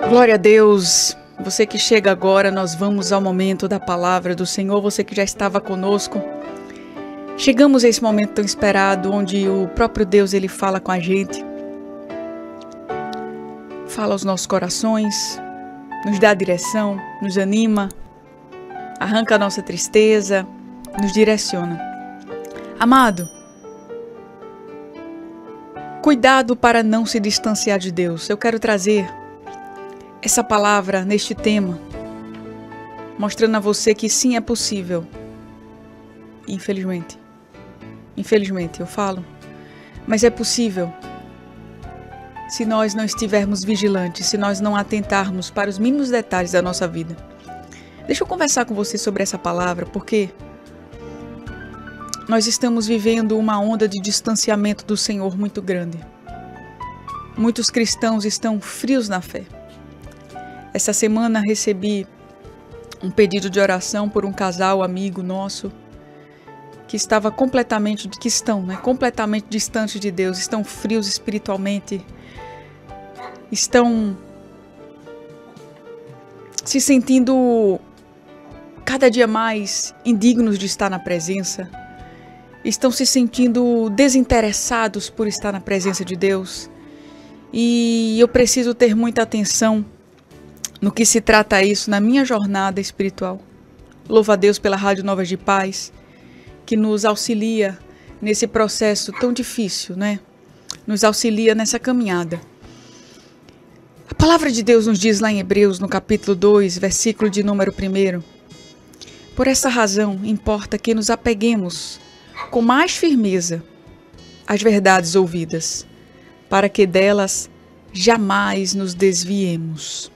Glória a Deus, você que chega agora, nós vamos ao momento da palavra do Senhor, você que já estava conosco. Chegamos a esse momento tão esperado, onde o próprio Deus, Ele fala com a gente. Fala aos nossos corações, nos dá direção, nos anima, arranca a nossa tristeza, nos direciona. Amado, cuidado para não se distanciar de Deus. Eu quero trazer essa palavra neste tema, mostrando a você que sim, é possível. Infelizmente eu falo, mas é possível se nós não estivermos vigilantes, se nós não atentarmos para os mínimos detalhes da nossa vida. Deixa eu conversar com você sobre essa palavra, porque nós estamos vivendo uma onda de distanciamento do Senhor muito grande. Muitos cristãos estão frios na fé. Essa semana recebi um pedido de oração por um casal amigo nosso que estão completamente distantes de Deus, estão frios espiritualmente, estão se sentindo cada dia mais indignos de estar na presença, estão se sentindo desinteressados por estar na presença de Deus. E eu preciso ter muita atenção no que se trata isso na minha jornada espiritual. Louvo a Deus pela Rádio Novas de Paz, que nos auxilia nesse processo tão difícil, né? Nos auxilia nessa caminhada. A palavra de Deus nos diz lá em Hebreus, no capítulo 2, versículo de número 1. Por essa razão, importa que nos apeguemos com mais firmeza às verdades ouvidas, para que delas jamais nos desviemos.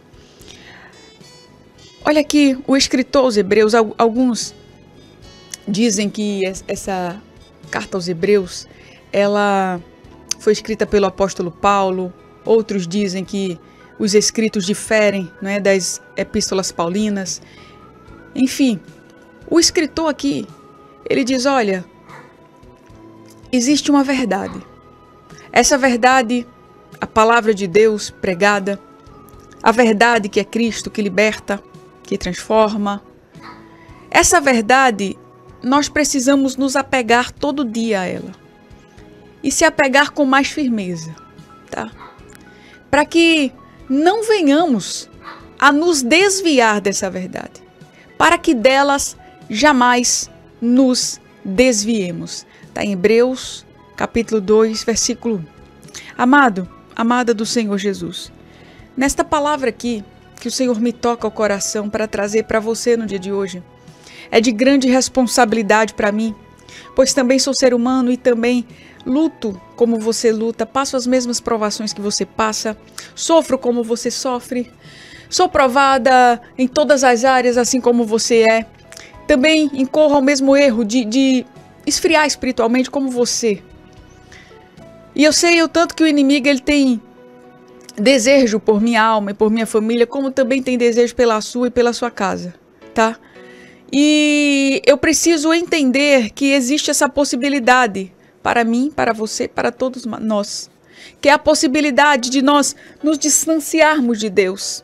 Olha aqui, o escritor aos Hebreus, alguns dizem que essa carta aos Hebreus, ela foi escrita pelo apóstolo Paulo, outros dizem que os escritos diferem, né, das epístolas paulinas. Enfim, o escritor aqui, ele diz, olha, existe uma verdade. Essa verdade, a palavra de Deus pregada, a verdade que é Cristo, que liberta, que transforma. Essa verdade, nós precisamos nos apegar todo dia a ela. E se apegar com mais firmeza, tá? Para que não venhamos a nos desviar dessa verdade. Para que delas jamais nos desviemos. Está em Hebreus, capítulo 2, versículo 1. Amado, amada do Senhor Jesus, nesta palavra aqui, que o Senhor me toca ao coração para trazer para você no dia de hoje, é de grande responsabilidade para mim, pois também sou ser humano e também luto como você luta, passo as mesmas provações que você passa, sofro como você sofre, sou provada em todas as áreas assim como você é, também incorro ao mesmo erro de esfriar espiritualmente como você. E eu sei o tanto que o inimigo ele tem desejo por minha alma e por minha família, como também tem desejo pela sua e pela sua casa, tá? E eu preciso entender que existe essa possibilidade para mim, para você, para todos nós, que é a possibilidade de nós nos distanciarmos de Deus.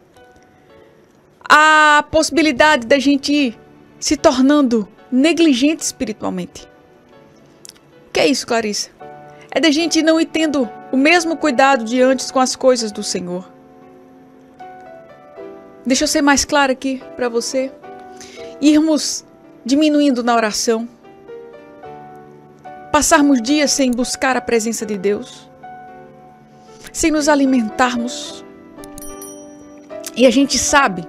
A possibilidade da gente ir se tornando negligente espiritualmente. O que é isso, Clarissa? É da gente não ir tendo o mesmo cuidado de antes com as coisas do Senhor. Deixa eu ser mais clara aqui para você. Irmos diminuindo na oração. Passarmos dias sem buscar a presença de Deus. Sem nos alimentarmos. E a gente sabe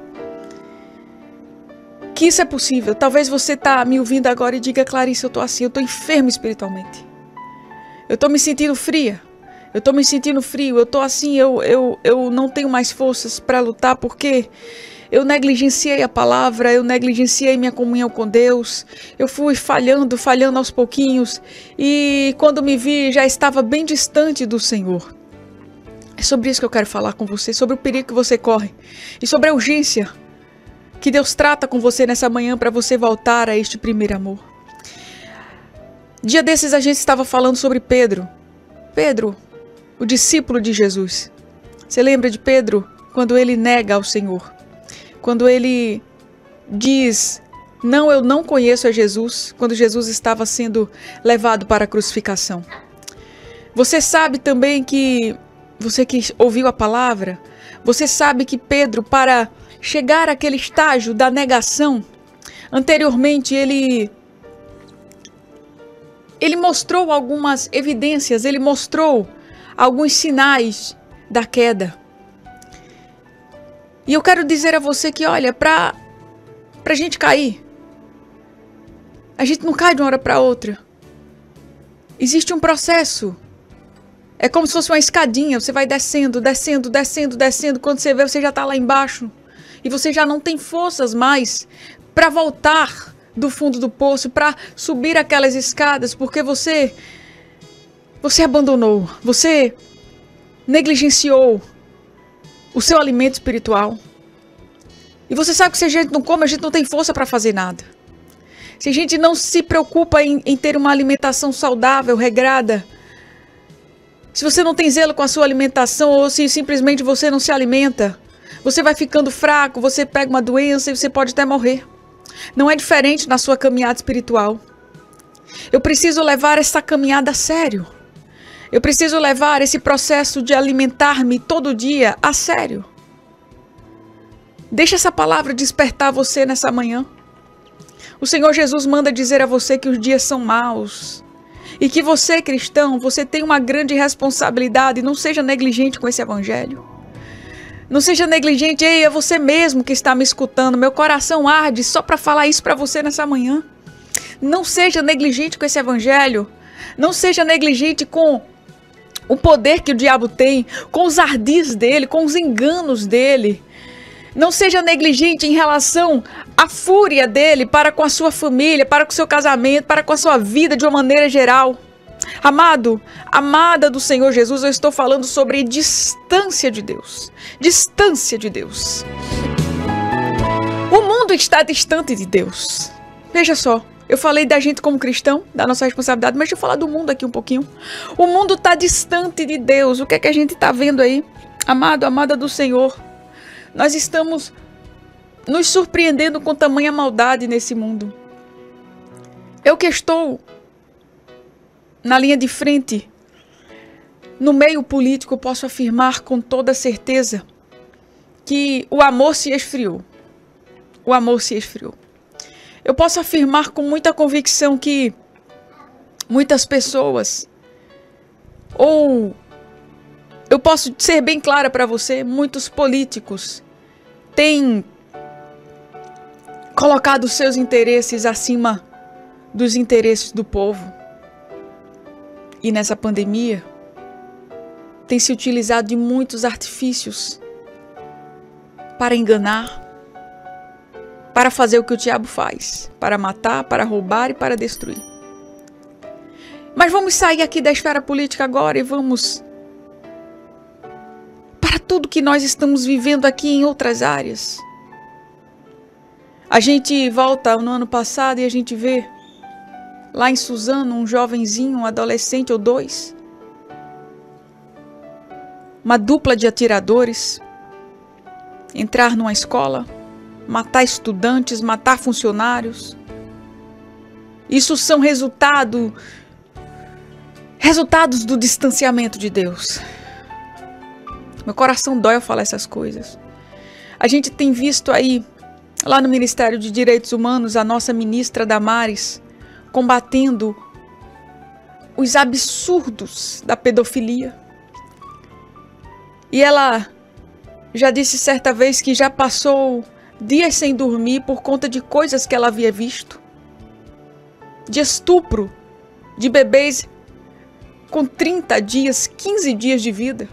que isso é possível. Talvez você está me ouvindo agora e diga, Clarissa, eu estou assim, eu estou enfermo espiritualmente. Eu estou me sentindo fria. Eu estou me sentindo frio. Eu estou assim, eu não tenho mais forças para lutar porque eu negligenciei a palavra, eu negligenciei minha comunhão com Deus. Eu fui falhando aos pouquinhos. E quando me vi, já estava bem distante do Senhor. É sobre isso que eu quero falar com você, sobre o perigo que você corre. E sobre a urgência que Deus trata com você nessa manhã para você voltar a este primeiro amor. Dia desses a gente estava falando sobre Pedro. Pedro, o discípulo de Jesus. Você lembra de Pedro quando ele nega ao Senhor, quando ele diz: não, eu não conheço a Jesus, quando Jesus estava sendo levado para a crucificação. Você sabe também que, você que ouviu a palavra, você sabe que Pedro, para chegar àquele estágio da negação, anteriormente ele mostrou algumas evidências, ele mostrou alguns sinais da queda. E eu quero dizer a você que, olha, pra gente cair, a gente não cai de uma hora para outra. Existe um processo. É como se fosse uma escadinha, você vai descendo, descendo, descendo, descendo. Quando você vê, você já está lá embaixo. E você já não tem forças mais para voltar do fundo do poço, para subir aquelas escadas, porque você abandonou, você negligenciou o seu alimento espiritual. E você sabe que se a gente não come, a gente não tem força para fazer nada. Se a gente não se preocupa em ter uma alimentação saudável, regrada, se você não tem zelo com a sua alimentação, ou se simplesmente você não se alimenta, você vai ficando fraco, você pega uma doença e você pode até morrer. Não é diferente na sua caminhada espiritual. Eu preciso levar essa caminhada a sério. Eu preciso levar esse processo de alimentar-me todo dia a sério. Deixa essa palavra despertar você nessa manhã. O Senhor Jesus manda dizer a você que os dias são maus. E que você, cristão, você tem uma grande responsabilidade. Não seja negligente com esse evangelho. Não seja negligente. Ei, é você mesmo que está me escutando. Meu coração arde só para falar isso para você nessa manhã. Não seja negligente com esse evangelho. Não seja negligente com o poder que o diabo tem, com os ardis dele, com os enganos dele. Não seja negligente em relação à fúria dele para com a sua família, para com o seu casamento, para com a sua vida de uma maneira geral. Amado, amada do Senhor Jesus, eu estou falando sobre distância de Deus. Distância de Deus. O mundo está distante de Deus. Veja só, eu falei da gente como cristão, da nossa responsabilidade, mas deixa eu falar do mundo aqui um pouquinho. O mundo está distante de Deus. O que é que a gente está vendo aí? Amado, amada do Senhor, nós estamos nos surpreendendo com tamanha maldade nesse mundo. Eu que estou na linha de frente, no meio político, posso afirmar com toda certeza que o amor se esfriou. O amor se esfriou. Eu posso afirmar com muita convicção que muitas pessoas, ou eu posso ser bem clara para você, muitos políticos têm colocado seus interesses acima dos interesses do povo. E nessa pandemia, tem se utilizado de muitos artifícios para enganar, para fazer o que o diabo faz, para matar, para roubar e para destruir. Mas vamos sair aqui da esfera política agora e vamos para tudo que nós estamos vivendo aqui em outras áreas. A gente volta no ano passado e a gente vê lá em Suzano um jovenzinho, um adolescente ou dois, uma dupla de atiradores, entrar numa escola, matar estudantes, matar funcionários. Isso são resultados do distanciamento de Deus. Meu coração dói ao falar essas coisas. A gente tem visto aí, lá no Ministério de Direitos Humanos, a nossa ministra Damares combatendo os absurdos da pedofilia. E ela já disse certa vez que já passou dias sem dormir por conta de coisas que ela havia visto. De estupro de bebês com 30 dias, 15 dias de vida.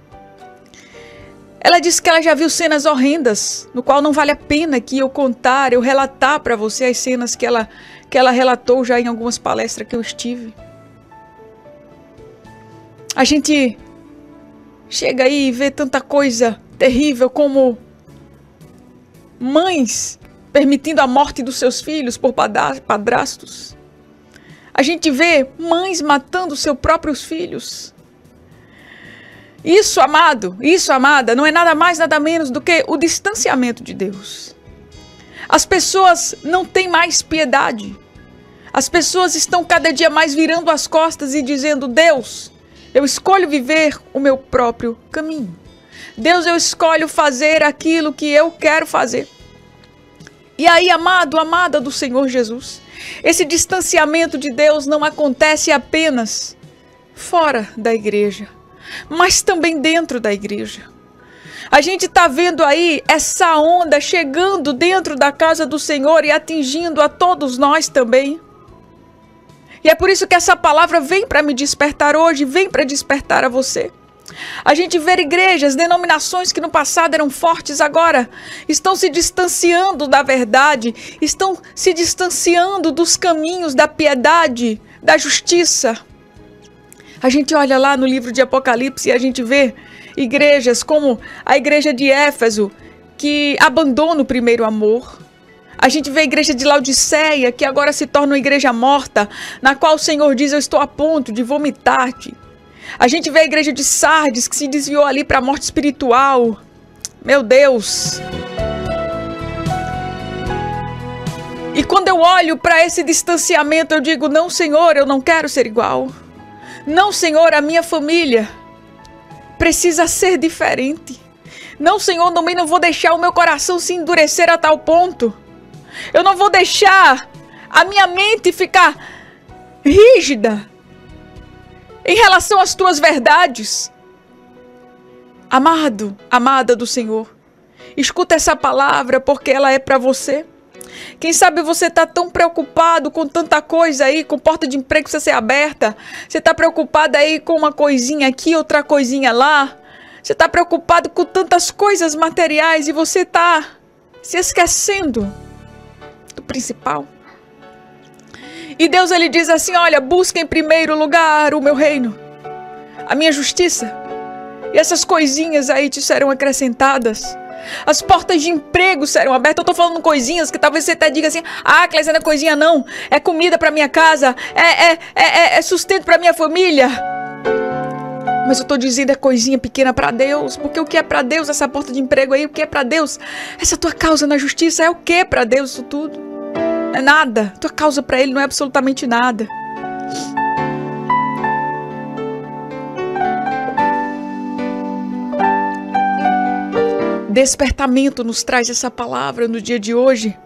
Ela disse que ela já viu cenas horrendas, no qual não vale a pena que eu contar, eu relatar para você as cenas que ela relatou já em algumas palestras que eu estive. A gente chega aí e vê tanta coisa terrível como mães permitindo a morte dos seus filhos por padrastos. A gente vê mães matando seus próprios filhos. Isso, amado, isso, amada, não é nada mais, nada menos do que o distanciamento de Deus. As pessoas não têm mais piedade. As pessoas estão cada dia mais virando as costas e dizendo: Deus, eu escolho viver o meu próprio caminho. Deus, eu escolho fazer aquilo que eu quero fazer. E aí, amado, amada do Senhor Jesus, esse distanciamento de Deus não acontece apenas fora da igreja, mas também dentro da igreja. A gente está vendo aí essa onda chegando dentro da casa do Senhor e atingindo a todos nós também. E é por isso que essa palavra vem para me despertar hoje, vem para despertar a você. A gente vê igrejas, denominações que no passado eram fortes, agora estão se distanciando da verdade, estão se distanciando dos caminhos da piedade, da justiça. A gente olha lá no livro de Apocalipse e a gente vê igrejas como a igreja de Éfeso, que abandona o primeiro amor. A gente vê a igreja de Laodiceia, que agora se torna uma igreja morta, na qual o Senhor diz: eu estou a ponto de vomitar-te. A gente vê a igreja de Sardes, que se desviou ali para a morte espiritual. Meu Deus! E quando eu olho para esse distanciamento, eu digo: não, Senhor, eu não quero ser igual. Não, Senhor, a minha família precisa ser diferente. Não, Senhor, também não vou deixar o meu coração se endurecer a tal ponto. Eu não vou deixar a minha mente ficar rígida em relação às tuas verdades. Amado, amada do Senhor, escuta essa palavra porque ela é para você. Quem sabe você está tão preocupado com tanta coisa aí, com porta de emprego precisa ser aberta. Você está preocupado aí com uma coisinha aqui, outra coisinha lá. Você está preocupado com tantas coisas materiais e você está se esquecendo do principal. E Deus, ele diz assim: olha, busca em primeiro lugar o meu reino, a minha justiça, e essas coisinhas aí te serão acrescentadas. As portas de emprego serão abertas. Eu estou falando coisinhas que talvez você até diga assim: ah, Clésia, não é coisinha não, é comida para minha casa, é sustento para minha família. Mas eu estou dizendo é coisinha pequena para Deus, porque o que é para Deus essa porta de emprego aí? O que é para Deus essa tua causa na justiça? É o que para Deus isso tudo? Não é nada. Tua causa para Ele não é absolutamente nada. Despertamento nos traz essa palavra no dia de hoje.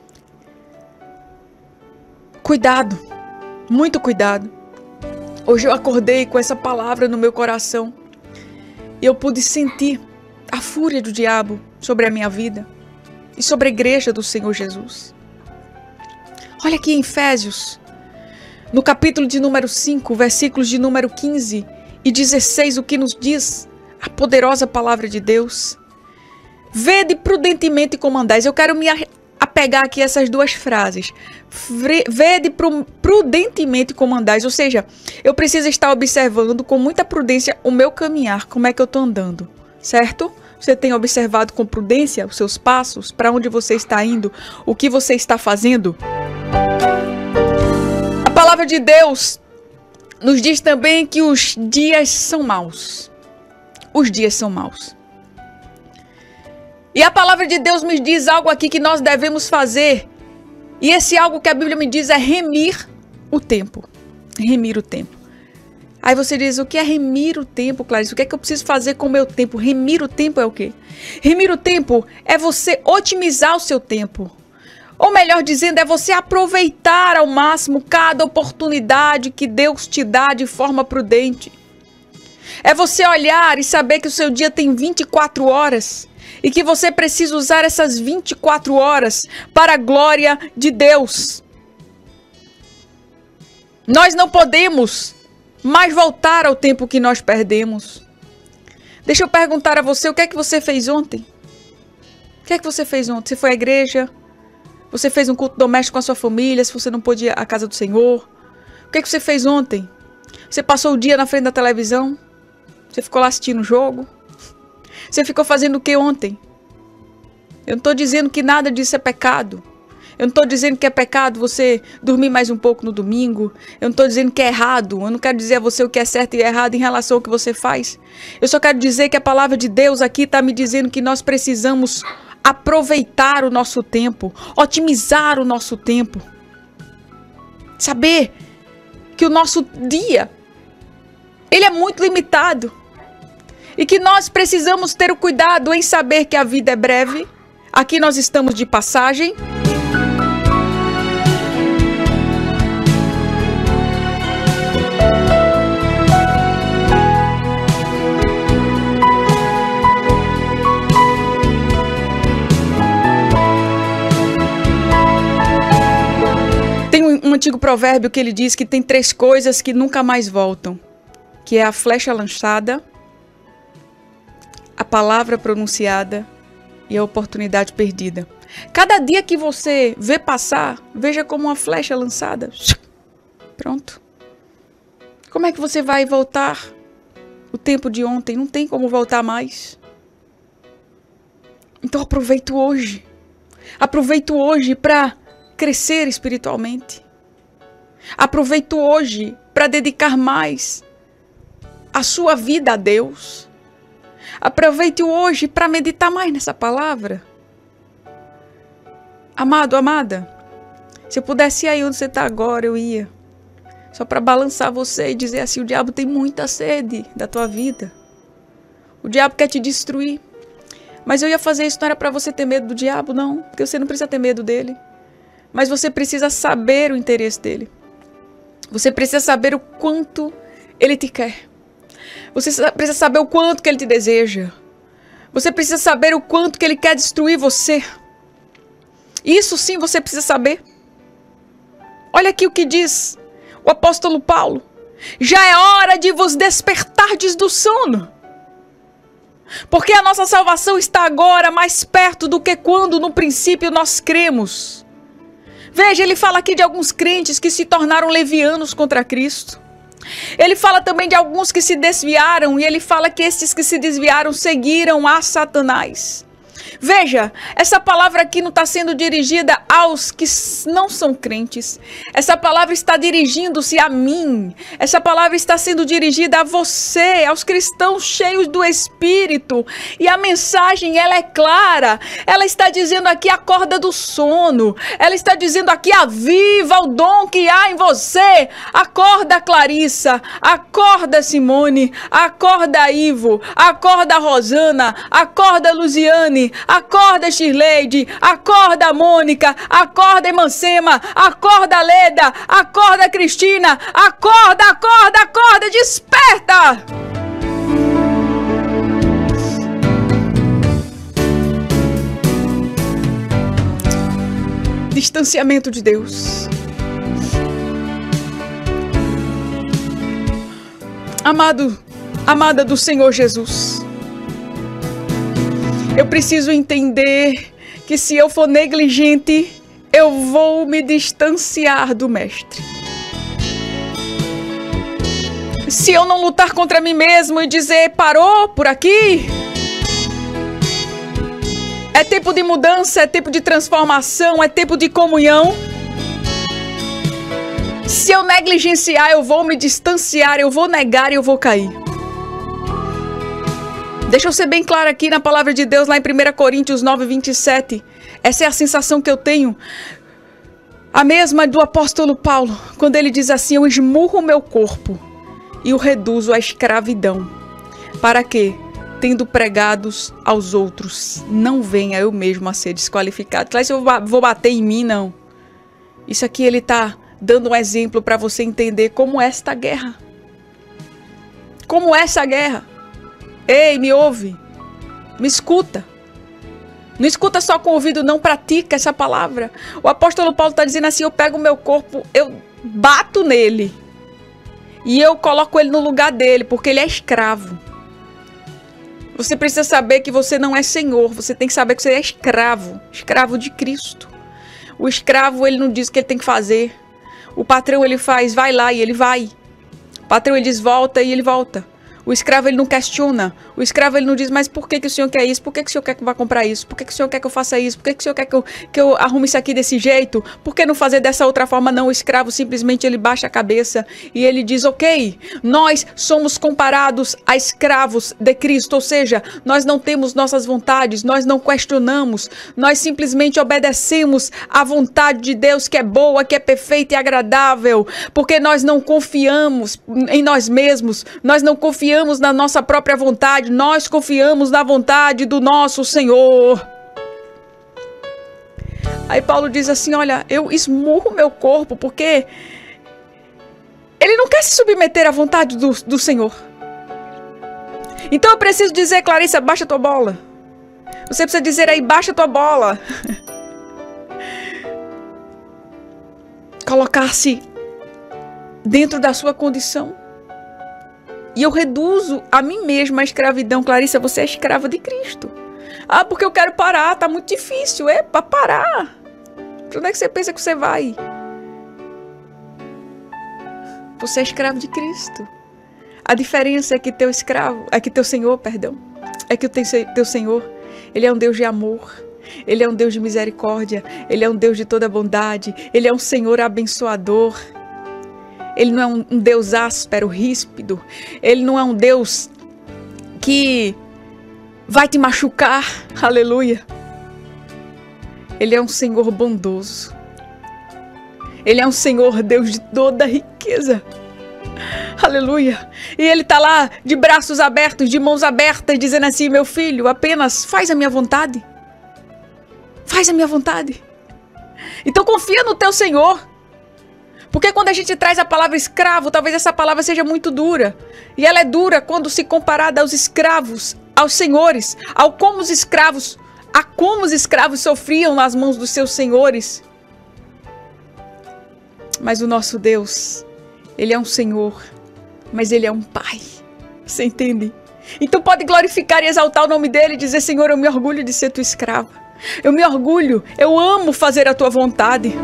Cuidado, muito cuidado. Hoje eu acordei com essa palavra no meu coração e eu pude sentir a fúria do diabo sobre a minha vida e sobre a igreja do Senhor Jesus. Olha aqui em Efésios, no capítulo de número 5, versículos de número 15 e 16, o que nos diz a poderosa palavra de Deus. Vede prudentemente como andais. Eu quero me apegar aqui a essas duas frases. Vede prudentemente como andais. Ou seja, eu preciso estar observando com muita prudência o meu caminhar, como é que eu estou andando, certo? Você tem observado com prudência os seus passos, para onde você está indo, o que você está fazendo? A palavra de Deus nos diz também que os dias são maus. Os dias são maus. E a palavra de Deus me diz algo aqui que nós devemos fazer. E esse algo que a Bíblia me diz é remir o tempo. Remir o tempo. Aí você diz: o que é remir o tempo, Clarice? O que é que eu preciso fazer com o meu tempo? Remir o tempo é o quê? Remir o tempo é você otimizar o seu tempo. Ou melhor dizendo, é você aproveitar ao máximo cada oportunidade que Deus te dá de forma prudente. É você olhar e saber que o seu dia tem 24 horas. E que você precisa usar essas 24 horas para a glória de Deus. Nós não podemos mais voltar ao tempo que nós perdemos. Deixa eu perguntar a você, o que é que você fez ontem? O que é que você fez ontem? Você foi à igreja? Você fez um culto doméstico com a sua família, se você não pôde ir à casa do Senhor? O que é que você fez ontem? Você passou o dia na frente da televisão? Você ficou lá assistindo o jogo? Você ficou fazendo o que ontem? Eu não estou dizendo que nada disso é pecado. Eu não estou dizendo que é pecado você dormir mais um pouco no domingo. Eu não estou dizendo que é errado. Eu não quero dizer a você o que é certo e errado em relação ao que você faz. Eu só quero dizer que a palavra de Deus aqui está me dizendo que nós precisamos aproveitar o nosso tempo, otimizar o nosso tempo. Saber que o nosso dia, ele é muito limitado. E que nós precisamos ter o cuidado em saber que a vida é breve. Aqui nós estamos de passagem. Tem um antigo provérbio que ele diz que tem 3 coisas que nunca mais voltam. Que é a flecha lançada, a palavra pronunciada e a oportunidade perdida. Cada dia que você vê passar, veja como uma flecha lançada. Pronto. Como é que você vai voltar o tempo de ontem? Não tem como voltar mais. Então aproveito hoje. Aproveito hoje para crescer espiritualmente. Aproveito hoje para dedicar mais a sua vida a Deus. Aproveite hoje para meditar mais nessa palavra. Amado, amada, se eu pudesse ir aí onde você está agora, eu ia. Só para balançar você e dizer assim, o diabo tem muita sede da tua vida. O diabo quer te destruir. Mas eu ia fazer isso, não era para você ter medo do diabo, não. Porque você não precisa ter medo dele. Mas você precisa saber o interesse dele. Você precisa saber o quanto ele te quer. Você precisa saber o quanto que ele te deseja. Você precisa saber o quanto que ele quer destruir você. Isso sim você precisa saber. Olha aqui o que diz o apóstolo Paulo. Já é hora de vos despertardes do sono. Porque a nossa salvação está agora mais perto do que quando no princípio nós cremos. Veja, ele fala aqui de alguns crentes que se tornaram levianos contra Cristo. Ele fala também de alguns que se desviaram e ele fala que esses que se desviaram seguiram a Satanás. Veja, essa palavra aqui não está sendo dirigida aos que não são crentes. Essa palavra está dirigindo-se a mim. Essa palavra está sendo dirigida a você, aos cristãos cheios do Espírito. E a mensagem, ela é clara. Ela está dizendo aqui, acorda do sono. Ela está dizendo aqui, aviva o dom que há em você. Acorda, Clarissa. Acorda, Simone. Acorda, Ivo. Acorda, Rosana. Acorda, Luziane. Acorda, Shirleide, acorda, Mônica, acorda, Emancema, acorda, Leda, acorda, Cristina, acorda, acorda, acorda, desperta! Distanciamento de Deus. Amado, amada do Senhor Jesus. Eu preciso entender que se eu for negligente, eu vou me distanciar do Mestre. Se eu não lutar contra mim mesmo e dizer, parou por aqui? É tempo de mudança, é tempo de transformação, é tempo de comunhão. Se eu negligenciar, eu vou me distanciar, eu vou negar e eu vou cair. Deixa eu ser bem claro aqui na palavra de Deus, lá em 1 Coríntios 9, 27. Essa é a sensação que eu tenho. A mesma do apóstolo Paulo, quando ele diz assim, eu esmurro o meu corpo e o reduzo à escravidão. Para que, tendo pregados aos outros, não venha eu mesmo a ser desqualificado. Claro, se eu vou bater em mim, não. Isso aqui ele está dando um exemplo para você entender como é esta guerra. Como é essa guerra. Ei, me ouve, me escuta. Não escuta só com o ouvido, não pratica essa palavra. O apóstolo Paulo está dizendo assim, eu pego o meu corpo, eu bato nele. E eu coloco ele no lugar dele, porque ele é escravo. Você precisa saber que você não é senhor, você tem que saber que você é escravo. Escravo de Cristo. O escravo, ele não diz o que ele tem que fazer. O patrão, ele faz, vai lá e ele vai. O patrão, ele diz, volta e ele volta. O escravo, ele não questiona. O escravo, ele não diz, mas por que o senhor quer isso? Por que o senhor quer que eu vá comprar isso? Por que o senhor quer que eu faça isso? Por que o senhor quer que eu arrume isso aqui desse jeito? Por que não fazer dessa outra forma? Não, o escravo simplesmente ele baixa a cabeça e ele diz, ok, nós somos comparados a escravos de Cristo, ou seja, nós não temos nossas vontades, nós não questionamos, nós simplesmente obedecemos à vontade de Deus que é boa, que é perfeita e agradável, porque nós não confiamos em nós mesmos, nós não confiamos na nossa própria vontade, nós confiamos na vontade do nosso Senhor. Aí Paulo diz assim, olha, eu esmurro meu corpo porque ele não quer se submeter à vontade do Senhor. Então eu preciso dizer, Clarissa, baixa tua bola. Você precisa dizer aí, baixa tua bola. Colocar-se dentro da sua condição. E eu reduzo a mim mesma a escravidão. Clarissa, você é escrava de Cristo. Ah, porque eu quero parar, tá muito difícil. É para parar. Pra onde é que você pensa que você vai? Você é escravo de Cristo. A diferença é que teu Senhor, é que o teu Senhor, ele é um Deus de amor. Ele é um Deus de misericórdia. Ele é um Deus de toda bondade. Ele é um Senhor abençoador. Ele não é um Deus áspero, ríspido. Ele não é um Deus que vai te machucar. Aleluia. Ele é um Senhor bondoso. Ele é um Senhor Deus de toda riqueza. Aleluia. E Ele está lá de braços abertos, de mãos abertas, dizendo assim, meu filho, apenas faz a minha vontade. Faz a minha vontade. Então confia no teu Senhor. Porque quando a gente traz a palavra escravo, talvez essa palavra seja muito dura. E ela é dura quando se comparada aos escravos, aos senhores, a como os escravos sofriam nas mãos dos seus senhores. Mas o nosso Deus, Ele é um Senhor, mas Ele é um Pai. Você entende? Então pode glorificar e exaltar o nome dEle e dizer, Senhor, eu me orgulho de ser tua escrava. Eu me orgulho, eu amo fazer a tua vontade.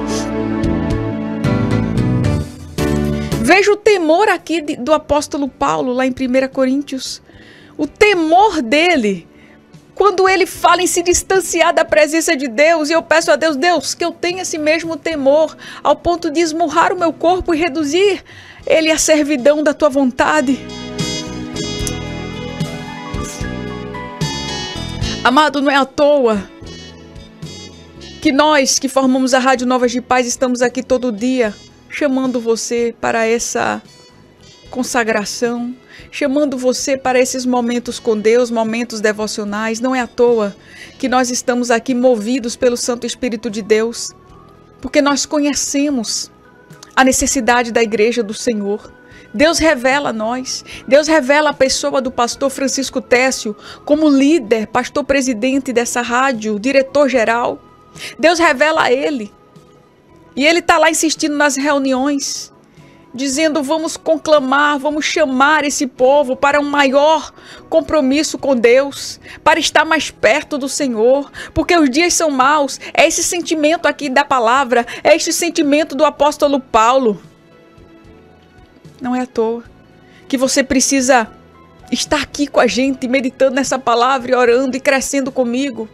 Veja o temor aqui do apóstolo Paulo, lá em 1 Coríntios. O temor dele, quando ele fala em se distanciar da presença de Deus. E eu peço a Deus, Deus, que eu tenha esse mesmo temor, ao ponto de esmurrar o meu corpo e reduzir ele à servidão da tua vontade. Amado, não é à toa que nós que formamos a Rádio Novas de Paz estamos aqui todo dia, chamando você para essa consagração, chamando você para esses momentos com Deus, momentos devocionais. Não é à toa que nós estamos aqui movidos pelo Santo Espírito de Deus, porque nós conhecemos a necessidade da igreja do Senhor. Deus revela a nós, Deus revela a pessoa do pastor Francisco Técio como líder, pastor presidente dessa rádio, diretor-geral. Deus revela a ele. E ele está lá insistindo nas reuniões, dizendo, vamos conclamar, vamos chamar esse povo para um maior compromisso com Deus, para estar mais perto do Senhor, porque os dias são maus. É esse sentimento aqui da palavra, é esse sentimento do apóstolo Paulo. Não é à toa que você precisa estar aqui com a gente, meditando nessa palavra e orando e crescendo comigo,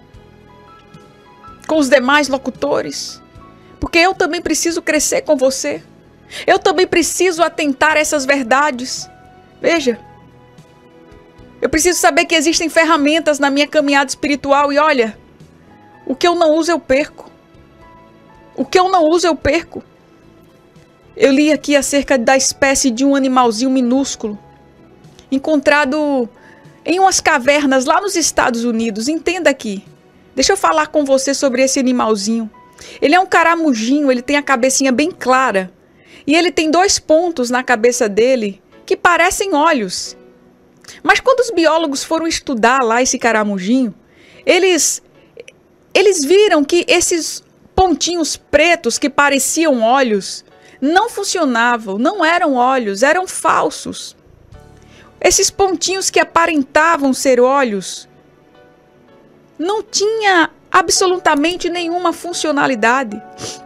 com os demais locutores. Porque eu também preciso crescer com você. Eu também preciso atentar a essas verdades. Veja, eu preciso saber que existem ferramentas na minha caminhada espiritual. E olha, o que eu não uso eu perco. O que eu não uso eu perco. Eu li aqui acerca da espécie de um animalzinho minúsculo, encontrado em umas cavernas lá nos Estados Unidos. Entenda aqui. Deixa eu falar com você sobre esse animalzinho. Ele é um caramujinho, ele tem a cabecinha bem clara. E ele tem 2 pontos na cabeça dele que parecem olhos. Mas quando os biólogos foram estudar lá esse caramujinho, eles viram que esses pontinhos pretos que pareciam olhos não funcionavam, não eram olhos, eram falsos. Esses pontinhos que aparentavam ser olhos não tinha absolutamente nenhuma funcionalidade.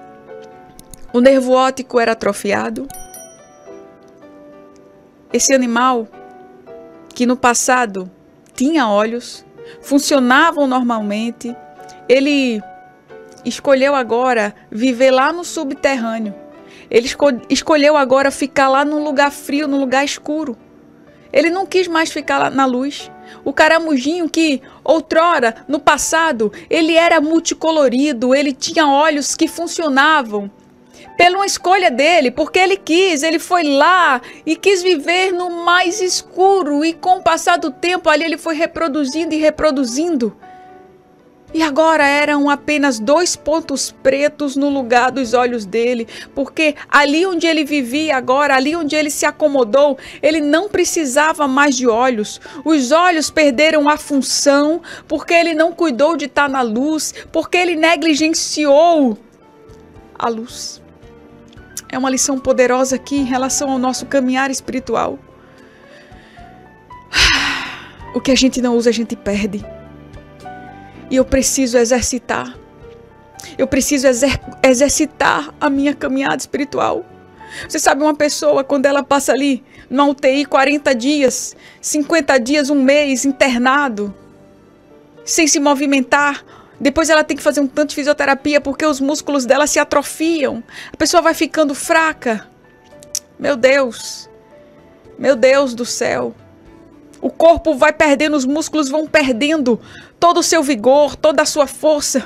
O nervo óptico era atrofiado. Esse animal que no passado tinha olhos, funcionavam normalmente, ele escolheu agora viver lá no subterrâneo. Ele escolheu agora ficar lá num lugar frio, num lugar escuro. Ele não quis mais ficar lá na luz. O caramujinho que outrora, no passado, ele era multicolorido, ele tinha olhos que funcionavam. Pela uma escolha dele, porque ele foi lá e quis viver no mais escuro. E com o passar do tempo ali ele foi reproduzindo e reproduzindo. E agora eram apenas 2 pontos pretos no lugar dos olhos dele, porque ali onde ele vivia agora, ali onde ele se acomodou, ele não precisava mais de olhos. Os olhos perderam a função, porque ele não cuidou de estar na luz, porque ele negligenciou a luz. É uma lição poderosa aqui em relação ao nosso caminhar espiritual. O que a gente não usa, a gente perde. E eu preciso exercitar. Eu preciso exercitar a minha caminhada espiritual. Você sabe, uma pessoa, quando ela passa ali na UTI 40 dias, 50 dias, um mês, internado, sem se movimentar, depois ela tem que fazer um tanto de fisioterapia porque os músculos dela se atrofiam. A pessoa vai ficando fraca. Meu Deus do céu. O corpo vai perdendo, os músculos vão perdendo todo o seu vigor, toda a sua força.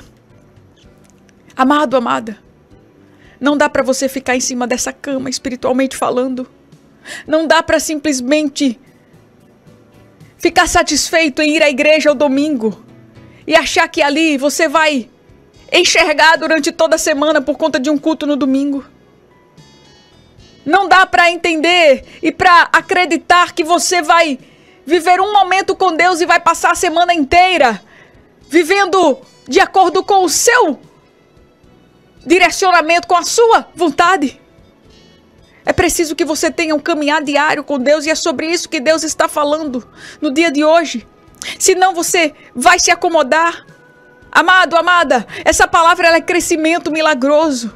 Amado, amada, não dá para você ficar em cima dessa cama, espiritualmente falando. Não dá para simplesmente ficar satisfeito em ir à igreja ao domingo e achar que ali você vai enxergar durante toda a semana por conta de um culto no domingo. Não dá para entender e para acreditar que você vai viver um momento com Deus e vai passar a semana inteira vivendo de acordo com o seu direcionamento, com a sua vontade. É preciso que você tenha um caminhar diário com Deus e é sobre isso que Deus está falando no dia de hoje. Senão você vai se acomodar. Amado, amada, essa palavra ela é crescimento milagroso.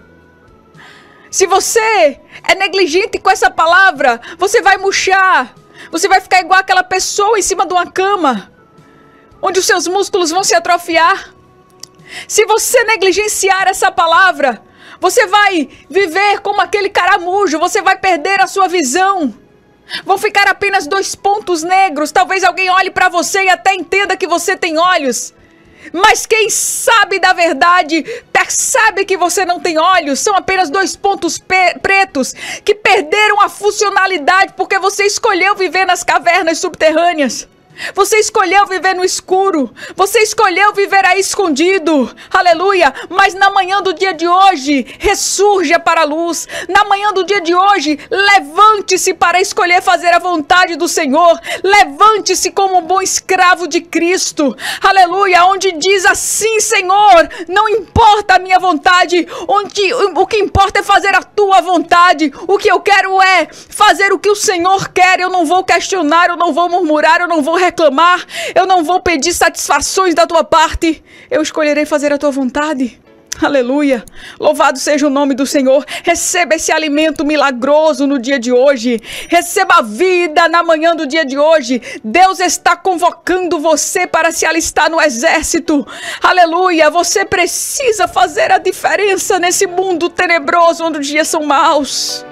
Se você é negligente com essa palavra, você vai murchar. Você vai ficar igual aquela pessoa em cima de uma cama, onde os seus músculos vão se atrofiar. Se você negligenciar essa palavra, você vai viver como aquele caramujo, você vai perder a sua visão. Vão ficar apenas 2 pontos negros. Talvez alguém olhe para você e até entenda que você tem olhos. Mas quem sabe da verdade, percebe que você não tem olhos. São apenas 2 pontos pretos que perderam a funcionalidade porque você escolheu viver nas cavernas subterrâneas. Você escolheu viver no escuro. Você escolheu viver aí escondido. Aleluia. Mas na manhã do dia de hoje, ressurja para a luz. Na manhã do dia de hoje, levante-se para escolher fazer a vontade do Senhor. Levante-se como um bom escravo de Cristo. Aleluia. Onde diz assim: Senhor, não importa a minha vontade. O que importa é fazer a tua vontade. O que eu quero é fazer o que o Senhor quer. Eu não vou questionar, eu não vou murmurar, eu não vou reclamar, eu não vou pedir satisfações da tua parte, eu escolherei fazer a tua vontade. Aleluia, louvado seja o nome do Senhor. Receba esse alimento milagroso no dia de hoje, receba a vida na manhã do dia de hoje. Deus está convocando você para se alistar no exército. Aleluia, você precisa fazer a diferença nesse mundo tenebroso onde os dias são maus.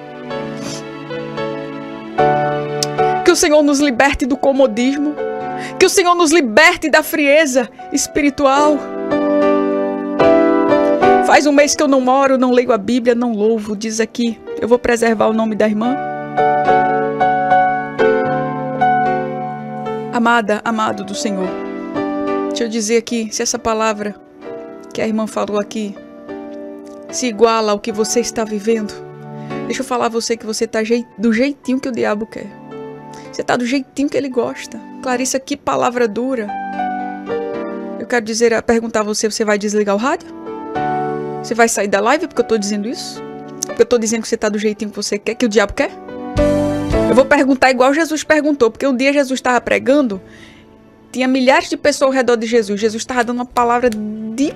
Que o Senhor nos liberte do comodismo. Que o Senhor nos liberte da frieza espiritual. Faz um mês que eu não oro, não leio a Bíblia, não louvo. Diz aqui, eu vou preservar o nome da irmã. Amada, amado do Senhor. Deixa eu dizer aqui, se essa palavra que a irmã falou aqui se iguala ao que você está vivendo, deixa eu falar a você que você está do jeitinho que o diabo quer. Você está do jeitinho que ele gosta. Clarissa, que palavra dura. Eu quero perguntar a você, você vai desligar o rádio? Você vai sair da live porque eu estou dizendo isso? Porque eu estou dizendo que você está do jeitinho que você quer, que o diabo quer? Eu vou perguntar igual Jesus perguntou, porque um dia Jesus estava pregando, tinha milhares de pessoas ao redor de Jesus. Jesus estava dando uma palavra de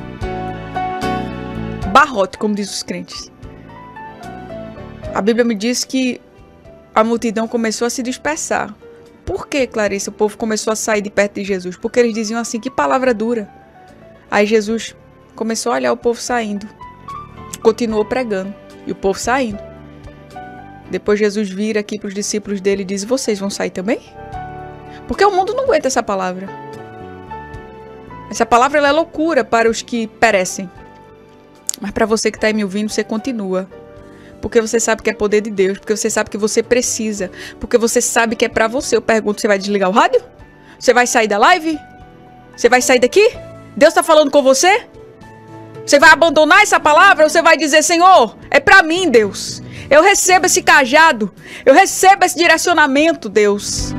barrote, como diz os crentes. A Bíblia me diz que a multidão começou a se dispersar. Por que, Clarice, o povo começou a sair de perto de Jesus? Porque eles diziam assim, que palavra dura. Aí Jesus começou a olhar o povo saindo. Continuou pregando. E o povo saindo. Depois Jesus vira aqui para os discípulos dele e diz, vocês vão sair também? Porque o mundo não aguenta essa palavra. Essa palavra ela é loucura para os que perecem. Mas para você que está aí me ouvindo, você continua. Porque você sabe que é poder de Deus. Porque você sabe que você precisa. Porque você sabe que é para você. Eu pergunto, você vai desligar o rádio? Você vai sair da live? Você vai sair daqui? Deus está falando com você? Você vai abandonar essa palavra? Ou você vai dizer, Senhor, é para mim, Deus. Eu recebo esse cajado. Eu recebo esse direcionamento, Deus.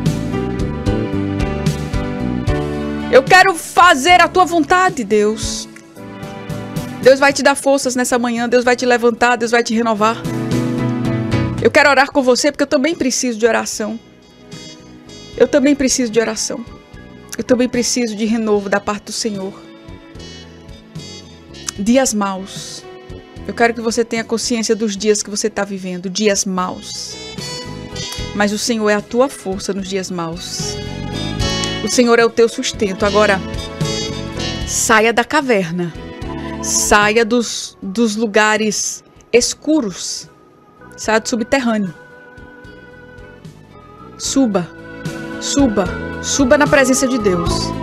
Eu quero fazer a tua vontade, Deus. Deus vai te dar forças nessa manhã. Deus vai te levantar. Deus vai te renovar. Eu quero orar com você porque eu também preciso de oração. Eu também preciso de oração. Eu também preciso de renovo da parte do Senhor. Dias maus. Eu quero que você tenha consciência dos dias que você está vivendo. Dias maus. Mas o Senhor é a tua força nos dias maus. O Senhor é o teu sustento. Agora, saia da caverna. Saia dos lugares escuros. Saia do subterrâneo. Suba. Suba. Suba na presença de Deus.